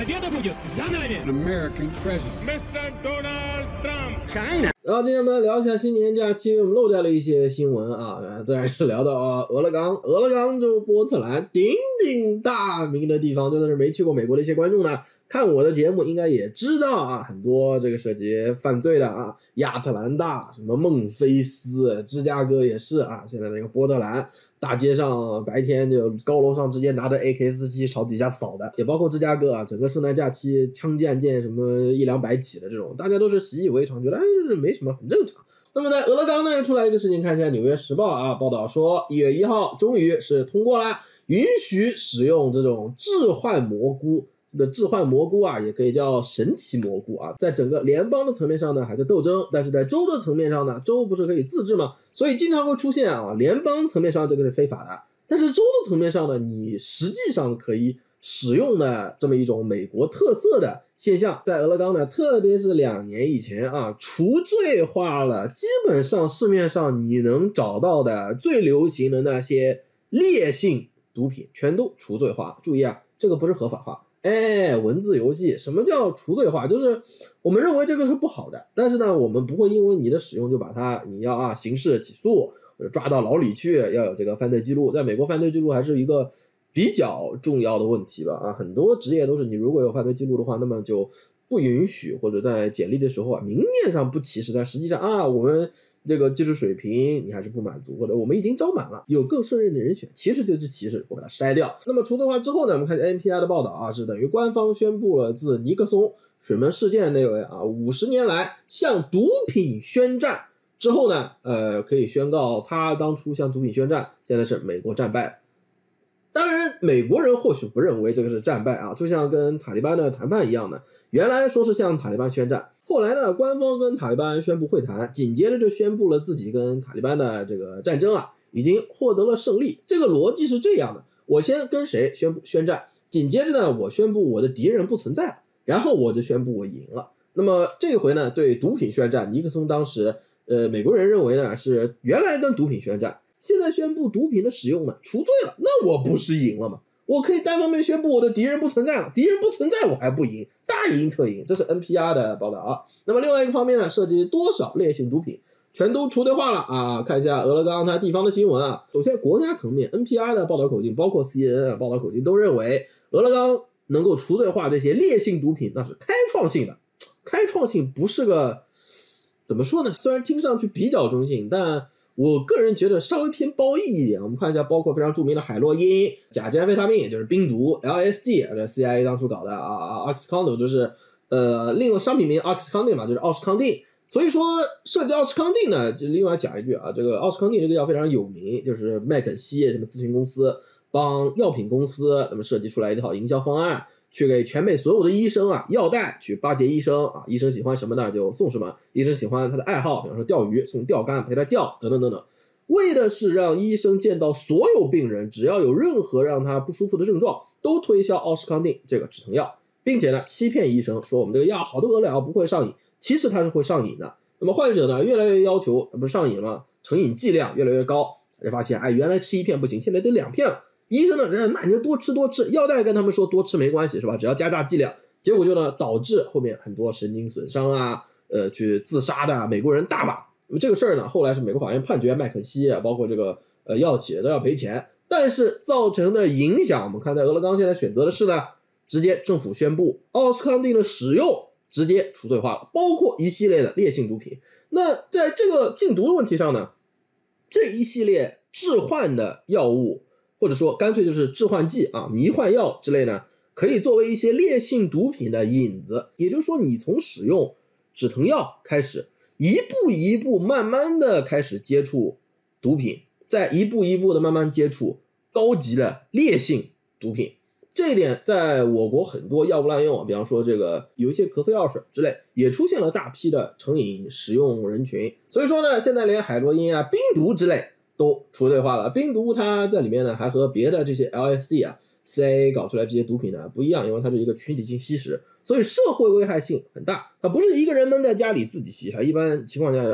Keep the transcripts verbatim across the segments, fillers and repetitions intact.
Победа будет за нами. American president. Mister Donald Trump. China. 然后今天我们聊一下新年假期，我们漏掉了一些新闻啊，自然是聊到啊俄勒冈，俄勒冈州波特兰鼎鼎大名的地方，就算是没去过美国的一些观众呢，看我的节目应该也知道啊，很多这个涉及犯罪的啊，亚特兰大、什么孟菲斯、芝加哥也是啊，现在那个波特兰大街上白天就高楼上直接拿着 A K 四十七 朝底下扫的，也包括芝加哥啊，整个圣诞假期枪击案件什么一两百起的这种，大家都是习以为常，觉得哎没什么，很正常。那么在俄勒冈呢又出来一个事情，看一下《纽约时报》啊报道说，一月一号终于是通过了允许使用这种致幻蘑菇。的致幻蘑菇啊，也可以叫神奇蘑菇啊，在整个联邦的层面上呢还在斗争，但是在州的层面上呢，州不是可以自治吗？所以经常会出现啊，联邦层面上这个是非法的，但是州的层面上呢，你实际上可以使用的这么一种美国特色的现象，在俄勒冈呢，特别是两年以前啊，除罪化了，基本上市面上你能找到的最流行的那些烈性毒品全都除罪化。注意啊，这个不是合法化。哎，文字游戏，什么叫除罪化？就是我们认为这个是不好的，但是呢，我们不会因为你的使用就把它，你要啊刑事起诉或者抓到牢里去，要有这个犯罪记录。在美国，犯罪记录还是一个比较重要的问题吧？啊，很多职业都是你如果有犯罪记录的话，那么就不允许，或者在简历的时候啊，明面上不歧视，但实际上啊，我们这个技术水平你还是不满足，或者我们已经招满了，有更胜任的人选，其实就是歧视，我把它筛掉。那么除罪化之后呢，我们看 N P R 的报道啊，是等于官方宣布了自尼克松水门事件那位啊五十年来向毒品宣战之后呢，呃，可以宣告他当初向毒品宣战，现在是美国战败。当然美国人或许不认为这个是战败啊，就像跟塔利班的谈判一样的，原来说是向塔利班宣战，后来呢官方跟塔利班宣布会谈，紧接着就宣布了自己跟塔利班的这个战争啊已经获得了胜利。这个逻辑是这样的，我先跟谁宣布宣战，紧接着呢我宣布我的敌人不存在了，然后我就宣布我赢了。那么这回呢对毒品宣战，尼克松当时呃美国人认为呢是原来跟毒品宣战，现在宣布毒品的使用呢除罪了，那我不是赢了吗？我可以单方面宣布我的敌人不存在了，敌人不存在我还不赢，大赢特赢。这是 N P R 的报道啊。那么另外一个方面呢，涉及多少烈性毒品全都除罪化了啊。看一下俄勒冈它地方的新闻啊。首先国家层面 N P R 的报道口径，包括 C N N 的报道口径都认为俄勒冈能够除罪化这些烈性毒品，那是开创性的。开创性不是个怎么说呢，虽然听上去比较中性，但我个人觉得稍微偏褒义一点。我们看一下，包括非常著名的海洛因、甲基安非他命，也就是冰毒 L S D， 这 C I A 当初搞的啊 ，Oxycontin 就是呃另外商品名 Oxycontin 嘛，就是奥司康定。所以说涉及奥司康定呢，就另外讲一句啊，这个奥司康定这个药非常有名，就是麦肯锡什么咨询公司帮药品公司那么设计出来一套营销方案，去给全美所有的医生啊药代去巴结医生啊，医生喜欢什么呢就送什么，医生喜欢他的爱好，比方说钓鱼送钓竿陪他钓等等等等，为的是让医生见到所有病人只要有任何让他不舒服的症状都推销奥司康定这个止疼药，并且呢欺骗医生说我们这个药好得了不会上瘾，其实它是会上瘾的。那么患者呢越来越要求，不是上瘾吗？成瘾剂量越来越高，就发现哎原来吃一片不行，现在得两片了。医生呢，那你就多吃多吃，药代跟他们说多吃没关系是吧？只要加大剂量，结果就呢导致后面很多神经损伤啊，呃，去自杀的美国人大把。那么这个事儿呢，后来是美国法院判决麦肯锡啊，包括这个呃药企都要赔钱，但是造成的影响，我们看在俄勒冈现在选择的是呢，直接政府宣布奥司康定的使用直接除罪化了，包括一系列的烈性毒品。那在这个禁毒的问题上呢，这一系列致幻的药物，或者说干脆就是致幻剂啊、迷幻药之类呢，可以作为一些烈性毒品的引子。也就是说，你从使用止疼药开始，一步一步慢慢的开始接触毒品，再一步一步的慢慢接触高级的烈性毒品。这一点在我国很多药物滥用，比方说这个有一些咳嗽药水之类，也出现了大批的成瘾使用人群。所以说呢，现在连海洛因啊、冰毒之类都除罪化了。冰毒它在里面呢，还和别的这些 L S D 啊、C I A 搞出来这些毒品呢不一样，因为它是一个群体性吸食，所以社会危害性很大。它不是一个人闷在家里自己吸，它一般情况下要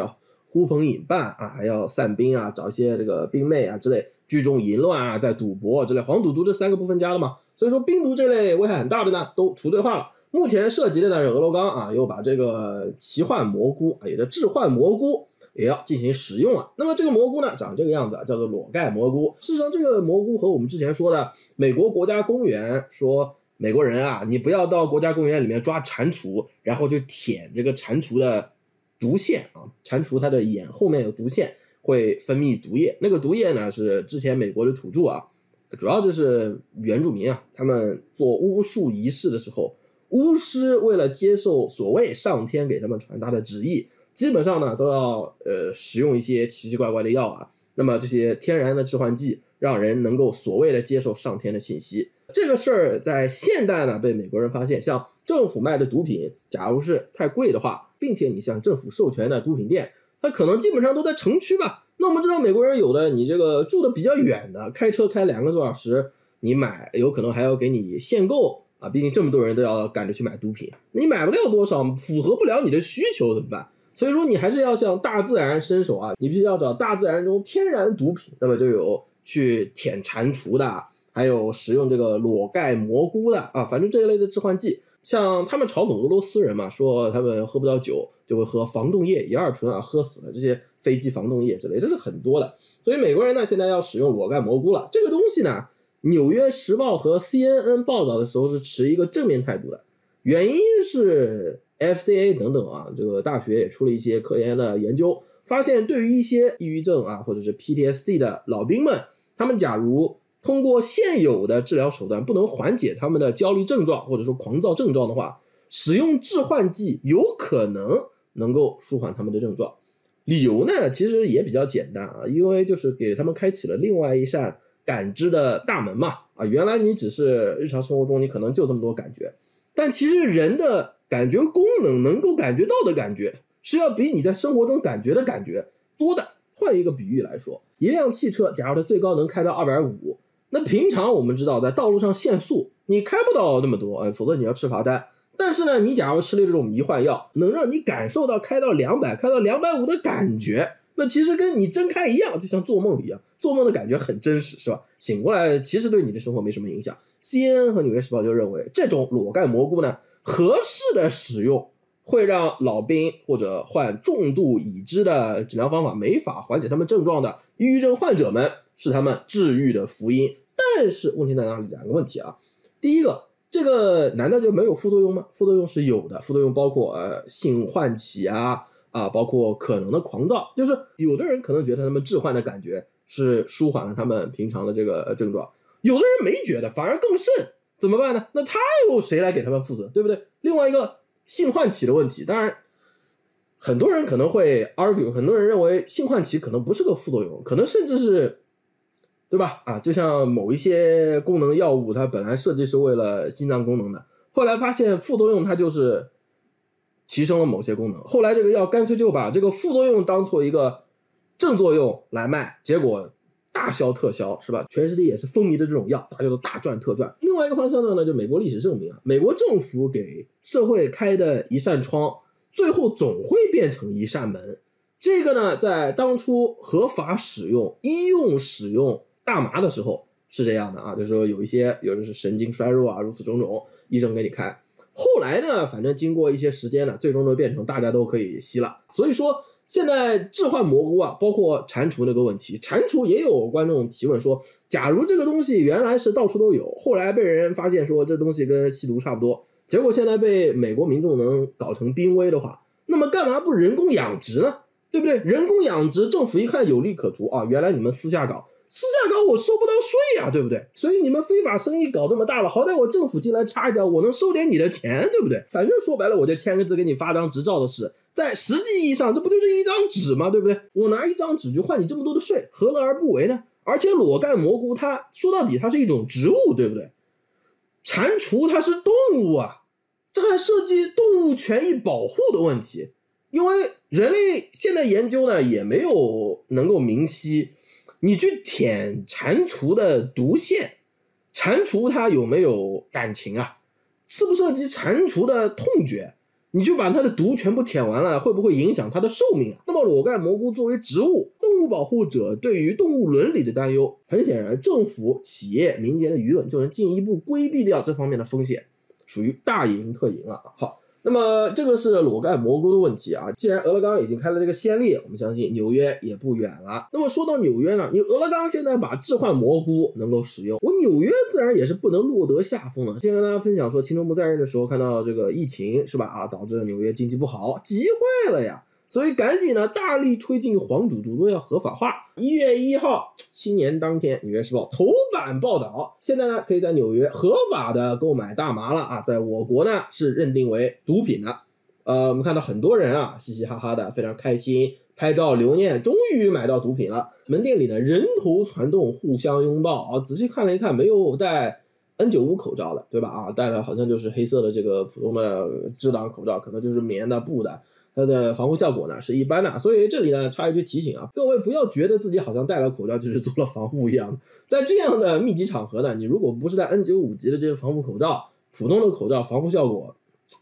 呼朋引伴啊，还要散兵啊，找一些这个兵妹啊之类，聚众淫乱啊，在赌博之类，黄赌毒这三个不分家的嘛。所以说冰毒这类危害很大的呢，都除罪化了。目前涉及的呢是俄罗冈啊，又把这个奇幻蘑菇啊，也叫致幻蘑菇也要进行使用了。那么这个蘑菇呢，长这个样子啊，叫做裸盖蘑菇。事实上，这个蘑菇和我们之前说的美国国家公园说美国人啊，你不要到国家公园里面抓蟾蜍，然后就舔这个蟾蜍的毒腺啊，蟾蜍它的眼后面有毒腺，会分泌毒液。那个毒液呢，是之前美国的土著啊，主要就是原住民啊，他们做巫术仪式的时候，巫师为了接受所谓上天给他们传达的旨意，基本上呢都要呃使用一些奇奇怪怪的药啊。那么这些天然的致幻剂，让人能够所谓的接受上天的信息。这个事儿在现代呢被美国人发现，像政府卖的毒品，假如是太贵的话，并且你像政府授权的毒品店，它可能基本上都在城区吧。那我们知道美国人有的你这个住的比较远的，开车开两个多小时，你买有可能还要给你限购啊，毕竟这么多人都要赶着去买毒品，你买不了多少，符合不了你的需求怎么办？所以说你还是要向大自然伸手啊，你必须要找大自然中天然毒品。那么就有去舔蟾蜍的，还有使用这个裸盖蘑菇的啊，反正这一类的致幻剂。像他们嘲讽俄罗斯人嘛，说他们喝不到酒就会喝防冻液，乙二醇啊，喝死了，这些飞机防冻液之类，这是很多的。所以美国人呢现在要使用裸盖蘑菇了。这个东西呢，纽约时报和 C N N 报道的时候是持一个正面态度的，原因是 F D A 等等啊，这个大学也出了一些科研的研究，发现对于一些抑郁症啊或者是 P T S D 的老兵们，他们假如通过现有的治疗手段不能缓解他们的焦虑症状或者说狂躁症状的话，使用致幻剂有可能能够舒缓他们的症状。理由呢其实也比较简单啊，因为就是给他们开启了另外一扇感知的大门嘛。啊，原来你只是日常生活中你可能就这么多感觉，但其实人的感觉功能能够感觉到的感觉是要比你在生活中感觉的感觉多的。换一个比喻来说，一辆汽车假如它最高能开到二百五，那平常我们知道在道路上限速你开不到那么多，哎，否则你要吃罚单。但是呢，你假如吃了这种迷幻药，能让你感受到开到两百开到两百五的感觉，那其实跟你真开一样，就像做梦一样，做梦的感觉很真实，是吧？醒过来其实对你的生活没什么影响。 C N N 和纽约时报就认为这种裸盖蘑菇呢，合适的使用会让老兵或者患重度已知的治疗方法没法缓解他们症状的抑郁症患者们，是他们治愈的福音。但是问题在哪里？两个问题啊。第一个，这个难道就没有副作用吗？副作用是有的，副作用包括呃性唤起啊啊，包括可能的狂躁，就是有的人可能觉得他们致幻的感觉是舒缓了他们平常的这个症状，有的人没觉得，反而更甚，怎么办呢？那他又谁来给他们负责，对不对？另外一个性唤起的问题，当然很多人可能会 argue， 很多人认为性唤起可能不是个副作用，可能甚至是，对吧？啊，就像某一些功能药物，它本来设计是为了心脏功能的，后来发现副作用它就是提升了某些功能，后来这个药干脆就把这个副作用当做一个正作用来卖，结果大销特销，是吧？全世界也是风靡的这种药，大家都大赚特赚。另外一个方向呢，就美国历史证明啊，美国政府给社会开的一扇窗，最后总会变成一扇门。这个呢，在当初合法使用医用使用大麻的时候是这样的啊，就是说有一些有的是神经衰弱啊，如此种种，医生给你开。后来呢，反正经过一些时间呢，最终都变成大家都可以吸了。所以说现在致幻蘑菇啊，包括蟾蜍那个问题，蟾蜍也有观众提问说，假如这个东西原来是到处都有，后来被人发现说这东西跟吸毒差不多，结果现在被美国民众能搞成濒危的话，那么干嘛不人工养殖呢？对不对？人工养殖，政府一看有利可图啊，原来你们私下搞，私下搞我收不到税啊，对不对？所以你们非法生意搞这么大了，好歹我政府进来插一脚，我能收点你的钱，对不对？反正说白了，我就签个字给你发张执照的事，在实际意义上这不就是一张纸吗？对不对？我拿一张纸就换你这么多的税，何乐而不为呢？而且裸盖蘑菇它说到底它是一种植物，对不对？蟾蜍它是动物啊，这还涉及动物权益保护的问题。因为人类现在研究呢也没有能够明晰，你去舔蟾蜍的毒腺，蟾蜍它有没有感情啊？是不涉及蟾蜍的痛觉？ 你就把它的毒全部舔完了，会不会影响它的寿命啊？那么裸盖蘑菇作为植物，动物保护者对于动物伦理的担忧，很显然政府、企业、民间的舆论就能进一步规避掉这方面的风险，属于大赢特赢了。好，那么这个是裸盖蘑菇的问题啊。既然俄勒冈已经开了这个先例，我们相信纽约也不远了。那么说到纽约呢，你俄勒冈现在把置换蘑菇能够使用，我纽约自然也是不能落得下风了。之前跟大家分享说，青春不在任的时候看到这个疫情是吧啊，导致纽约经济不好，急坏了呀。所以赶紧呢，大力推进黄赌毒都要合法化。一月一号新年当天，《纽约时报》头版报道，现在呢可以在纽约合法的购买大麻了啊，在我国呢是认定为毒品的。呃，我们看到很多人啊嘻嘻哈哈的，非常开心，拍照留念，终于买到毒品了。门店里呢人头攒动，互相拥抱啊。仔细看了一看，没有戴 N 九十五 口罩的，对吧？啊，戴的好像就是黑色的这个普通的制档口罩，可能就是棉的、布的。它的防护效果呢是一般的，所以这里呢插一句提醒啊，各位不要觉得自己好像戴了口罩就是做了防护一样的，在这样的密集场合呢，你如果不是戴 N 九十五 级的这些防护口罩，普通的口罩防护效果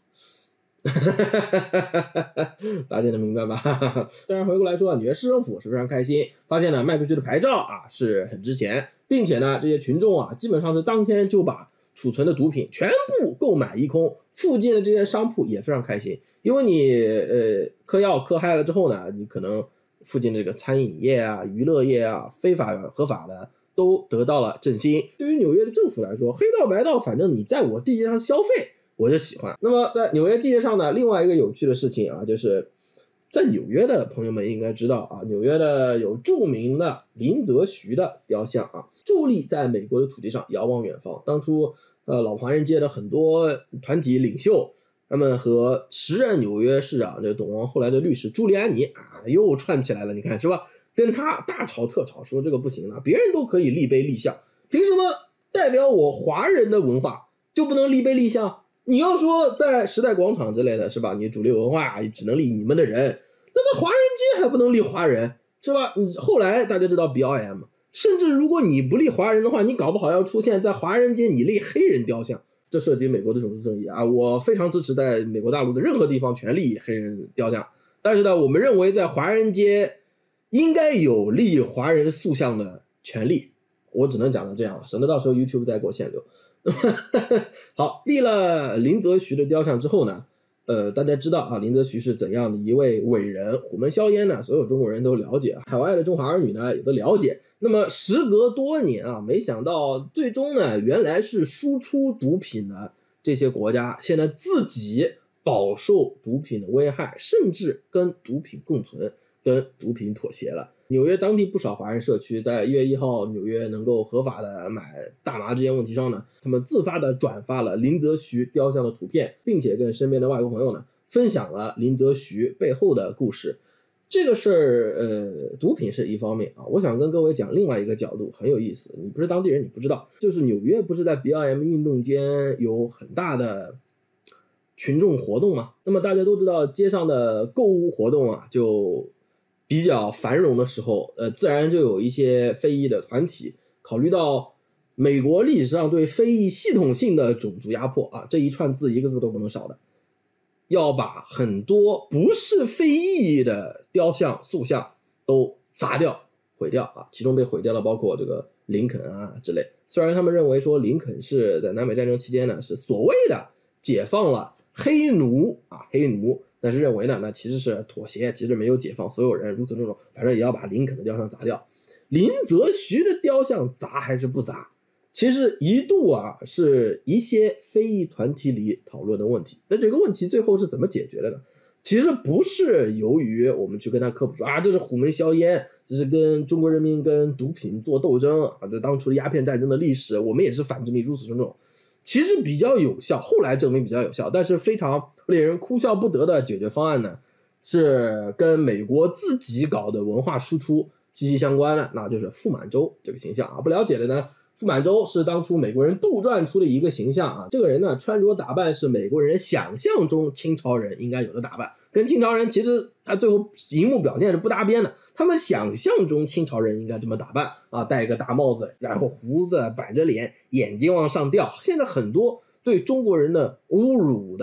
大家能明白吧？当然回过来说，纽约市政府是非常开心，发现呢卖出去的牌照啊是很值钱，并且呢这些群众啊基本上是当天就把储存的毒品全部购买一空，附近的这些商铺也非常开心，因为你呃嗑药嗑嗨了之后呢，你可能附近的这个餐饮业啊、娱乐业啊、非法合法的都得到了振兴。对于纽约的政府来说，黑道白道，反正你在我地界上消费，我就喜欢。那么在纽约地界上呢，另外一个有趣的事情啊，就是在纽约的朋友们应该知道啊，纽约的有著名的林则徐的雕像啊，伫立在美国的土地上，遥望远方。当初呃老华人街的很多团体领袖，他们和时任纽约市长这董王后来的律师朱利安尼啊又串起来了，你看是吧？跟他大吵特吵，说这个不行了，别人都可以立碑立像，凭什么代表我华人的文化就不能立碑立像？你要说在时代广场之类的是吧，你主流文化只能立你们的人，那在华人街还不能立华人是吧？你后来大家知道 B L M， 甚至如果你不立华人的话，你搞不好要出现在华人街你立黑人雕像，这涉及美国的种族正义啊！我非常支持在美国大陆的任何地方全立黑人雕像，但是呢，我们认为在华人街应该有立华人塑像的权利。我只能讲到这样了，省得到时候 YouTube 再给我限流。好，立了林则徐的雕像之后呢，呃，大家知道啊，林则徐是怎样的一位伟人，虎门销烟呢，所有中国人都了解，海外的中华儿女呢也都了解。那么时隔多年啊，没想到最终呢，原来是输出毒品的这些国家，现在自己饱受毒品的危害，甚至跟毒品共存，跟毒品妥协了。纽约当地不少华人社区在一月一号纽约能够合法的买大麻这件问题上呢，他们自发的转发了林则徐雕像的图片，并且跟身边的外国朋友呢分享了林则徐背后的故事。这个事儿呃，毒品是一方面啊，我想跟各位讲另外一个角度，很有意思，你不是当地人你不知道，就是纽约不是在 B L M 运动间有很大的群众活动嘛？那么大家都知道街上的购物活动啊就比较繁荣的时候，呃，自然就有一些非裔的团体考虑到美国历史上对非裔系统性的种族压迫啊，这一串字一个字都不能少的，要把很多不是非裔的雕像塑像都砸掉毁掉啊，其中被毁掉的包括这个林肯啊之类。虽然他们认为说林肯是在南北战争期间呢是所谓的解放了黑奴啊黑奴，但是认为呢那其实是妥协，其实没有解放所有人，如此种种，反正也要把林肯的雕像砸掉。林则徐的雕像砸还是不砸，其实一度啊是一些非裔团体里讨论的问题。那这个问题最后是怎么解决的呢？其实不是由于我们去跟他科普说啊这是虎门销烟，这是跟中国人民跟毒品做斗争啊，这当初的鸦片战争的历史，我们也是反殖民，如此种种。其实比较有效，后来证明比较有效，但是非常令人哭笑不得的解决方案呢，是跟美国自己搞的文化输出息息相关的，那就是傅满洲这个形象啊。不了解的呢，傅满洲是当初美国人杜撰出的一个形象啊。这个人呢，穿着打扮是美国人想象中清朝人应该有的打扮，跟清朝人其实他最后荧幕表现是不搭边的。他们想象中清朝人应该这么打扮啊，戴一个大帽子，然后胡子板着脸，眼睛往上掉。现在很多对中国人的侮辱的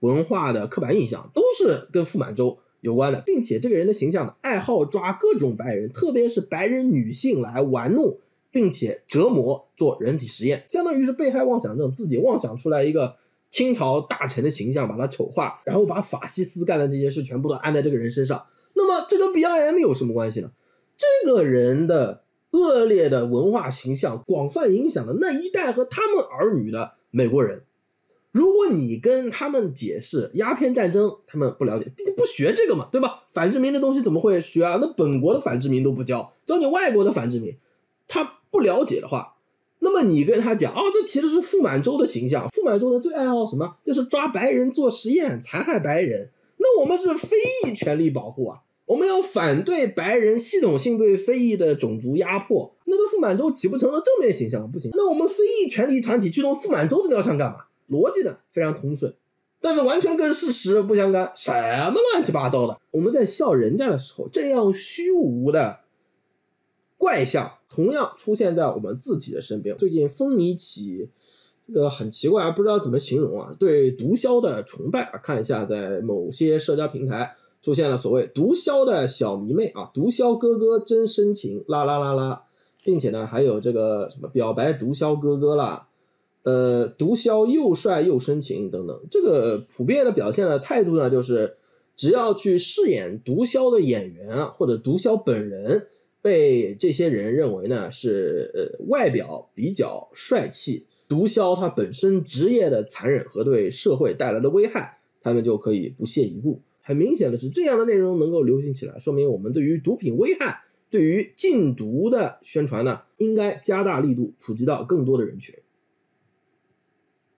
文化的刻板印象都是跟傅满洲有关的，并且这个人的形象呢，爱好抓各种白人，特别是白人女性来玩弄并且折磨做人体实验，相当于是被害妄想症，自己妄想出来一个清朝大臣的形象，把他丑化，然后把法西斯干的这些事全部都安在这个人身上。那么这跟 B I M 有什么关系呢？这个人的恶劣的文化形象广泛影响了那一代和他们儿女的美国人。如果你跟他们解释鸦片战争，他们不了解，毕竟不学这个嘛，对吧？反殖民的东西怎么会学啊？那本国的反殖民都不教，教你外国的反殖民，他不了解的话，那么你跟他讲，哦，这其实是傅满洲的形象，傅满洲的最爱好什么？就是抓白人做实验，残害白人。那我们是非裔权利保护啊，我们要反对白人系统性对非裔的种族压迫。那这傅满洲岂不成了正面形象吗？不行。那我们非裔权利团体去弄傅满洲的雕像干嘛？逻辑呢非常通顺，但是完全跟事实不相干，什么乱七八糟的。我们在笑人家的时候，这样虚无的怪象同样出现在我们自己的身边。最近风靡起这个很奇怪，不知道怎么形容啊，对毒枭的崇拜啊，看一下在某些社交平台出现了所谓毒枭的小迷妹啊，毒枭哥哥真深情啦啦啦啦，并且呢还有这个什么表白毒枭哥哥啦，呃，毒枭又帅又深情等等。这个普遍的表现的态度呢，就是只要去饰演毒枭的演员啊，或者毒枭本人被这些人认为呢是呃外表比较帅气，毒枭他本身职业的残忍和对社会带来的危害，他们就可以不屑一顾。很明显的是，这样的内容能够流行起来，说明我们对于毒品危害、对于禁毒的宣传呢，应该加大力度，普及到更多的人群。